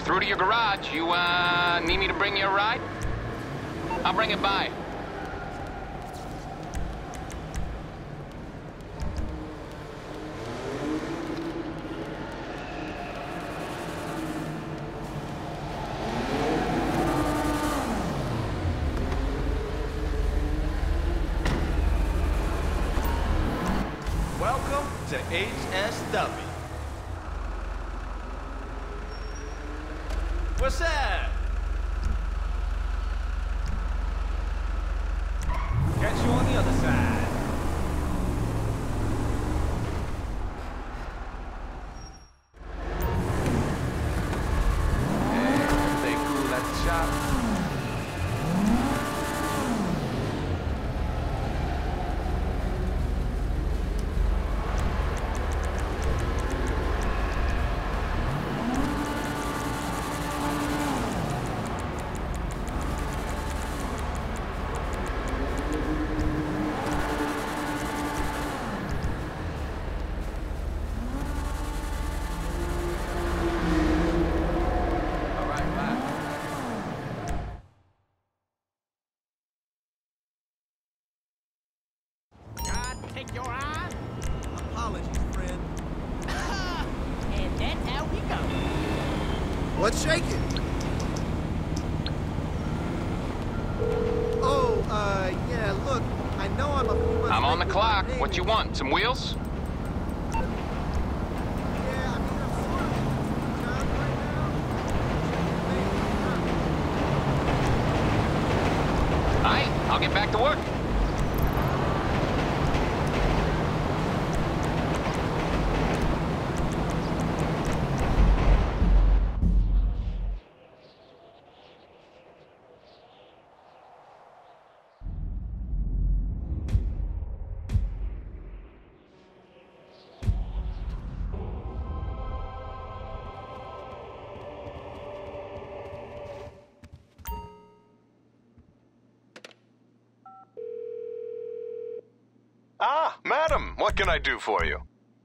through to your garage. You, need me to bring you a ride? I'll bring it by. Welcome to HSW. What's that? Catch you on the other side. Hey, stay cool at the shop. Take your eye. Apologies, friend. And that's how we go. What's shaking? Oh, yeah, look, I know I'm a few months I'm on the late with clock. my What you payment. want? Some wheels? Yeah, I mean, I'm sort of in job right now. Aight, I'll get back to work. Ah, madam, what can I do for you?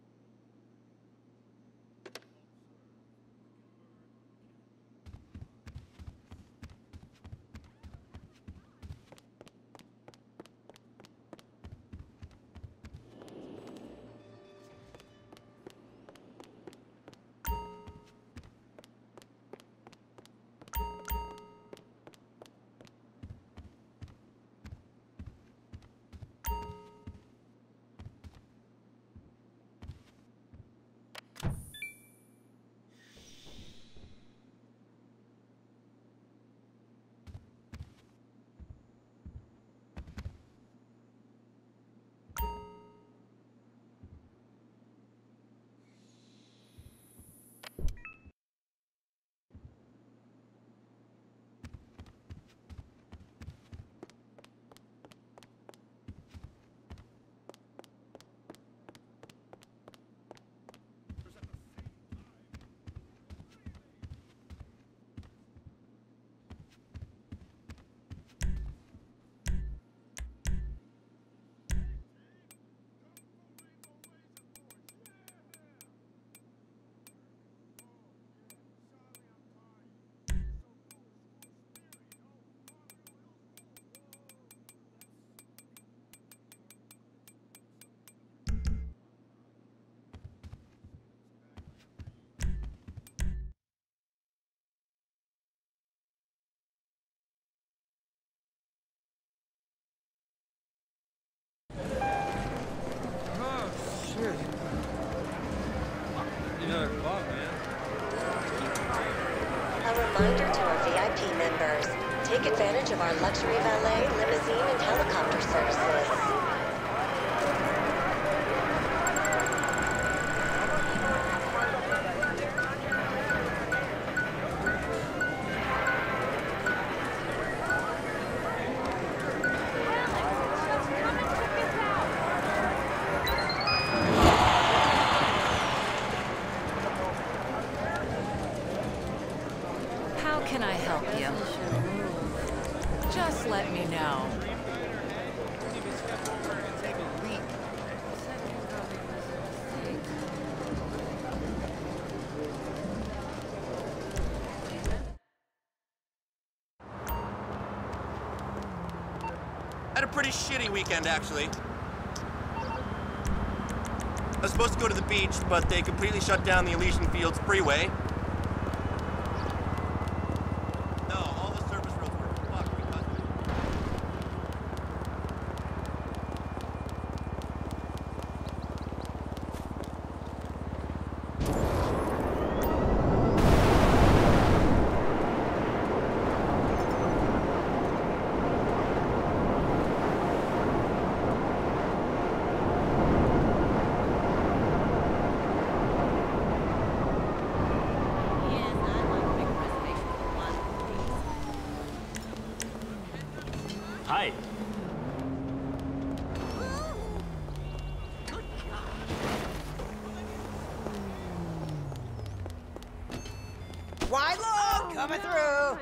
A reminder to our VIP members, take advantage of our luxury valet, limousine, and helicopter services. How can I help you? Just let me know. Had a pretty shitty weekend, actually. I was supposed to go to the beach, but they completely shut down the Elysian Fields freeway. No, all the service roads were fucked because of it. Yes, I'd like to make a reservation for one, please. Hi. Wide load coming through.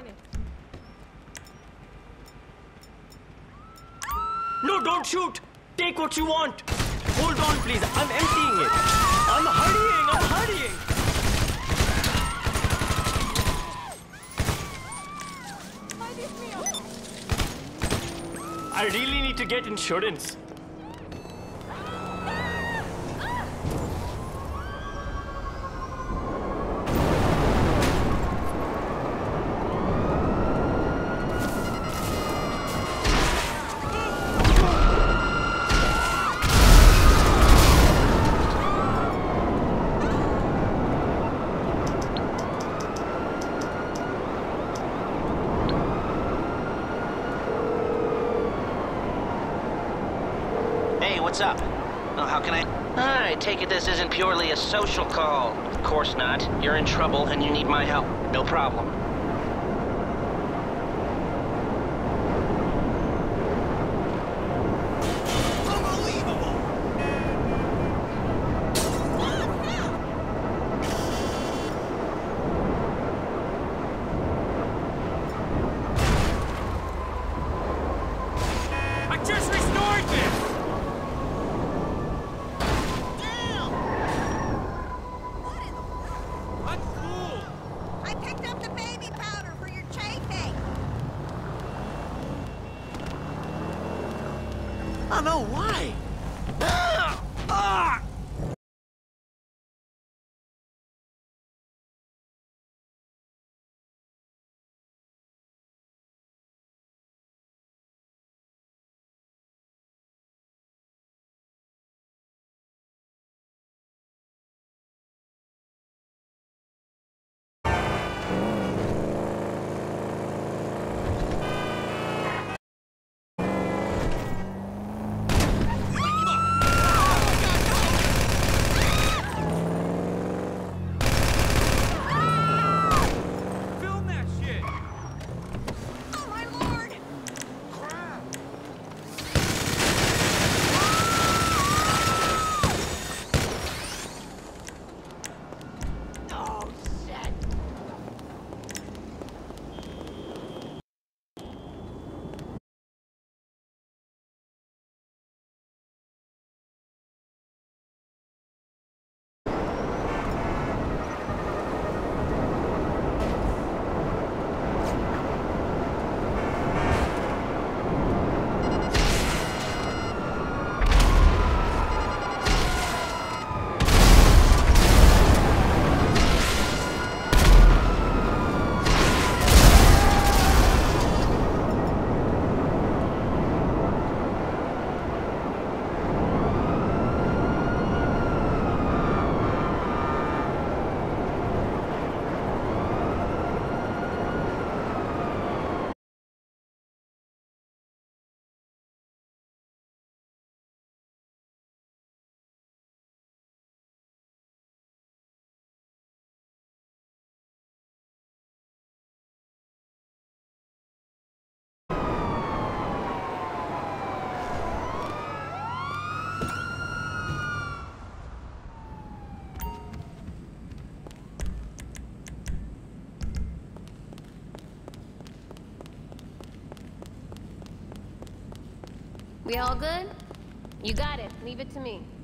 No, don't shoot! Take what you want! Hold on, please. I'm emptying it. I'm hurrying! I really need to get insurance. Hey, what's up? Oh, how can I take it this isn't purely a social call. Of course not. You're in trouble and you need my help. No problem. I just restored this! That's cool! I picked up the baby powder for your chafing. Oh no, why? Film that shit! Oh my lord! Oh, shit. We all good? You got it. Leave it to me.